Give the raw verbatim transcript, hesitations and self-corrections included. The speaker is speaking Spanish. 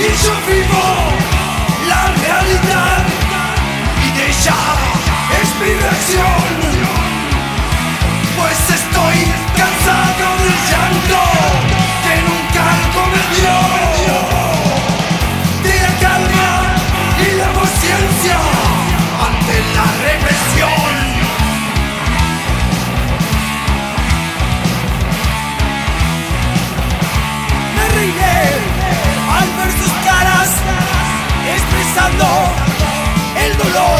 y yo vivo la realidad y de ella es mi versión, pues estoy cansado del llanto que nunca algo me dio, de la calma y la paciencia ante la represión. Me reiré al ver sus caras expresando el dolor